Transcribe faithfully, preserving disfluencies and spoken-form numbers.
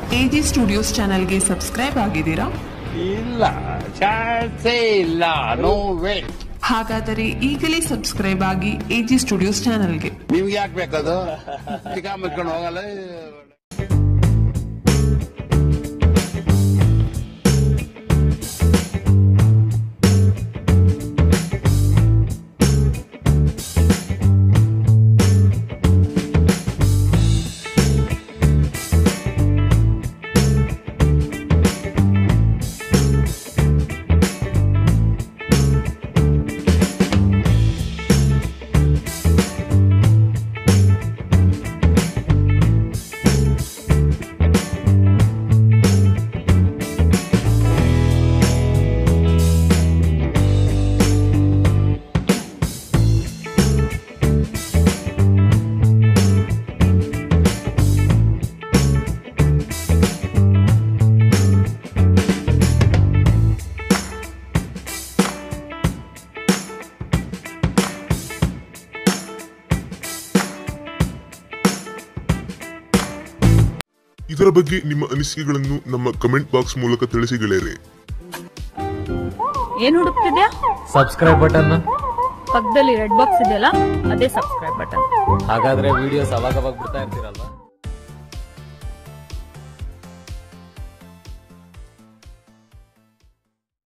AG studios ಚಾನೆಲ್ಗೆ subscribe ಆಗಿದ್ದೀರಾ? ಇಲ್ಲ, ಚಾನ್ಸೇ ಇಲ್ಲ. No way. ಹಾಗಾದರೆ ಈಗಲೇ ಸಬ್ಸ್ಕ್ರೈಬ್ ಆಗಿ ಎಜಿ ಸ್ಟುಡಿಯೋಸ್ ಚಾನೆಲ್ಗೆ. ನಿಮ್ಗೆ ಯಾಕೆ ಬೇಕದು? ಚಿಕ್ಕ ಮುಚ್ಕೊಂಡು ಹೋಗಲ್ಲ. ಇದರ ಬಗ್ಗೆ ನಿಮ್ಮ ಅನಿಸಿಕೆಗಳನ್ನು ನಮ್ಮ ಕಮೆಂಟ್ ಬಾಕ್ಸ್ ಮೂಲಕ ತಿಳಿಸಿ ಗೆಳೆಯರೆ. ಏನ್ ಹುಡುಕ್ತಿದ್ಯಾ? Subscribe button. ಪಕ್ಕದಲ್ಲಿ ರೆಡ್ ಬಾಕ್ಸ್ ಇದೆಯಲ್ಲ, ಅದೇ ಸಬ್ಸ್ಕ್ರೈಬ್ ಬಟನ್. ಹಾಗಾದ್ರೆ ವಿಡಿಯೋಸ್ ಅವಾಗ ಅವಾಗ ಬಿಡ್ತಾ ಇರ್ತೀರಲ್ವಾ?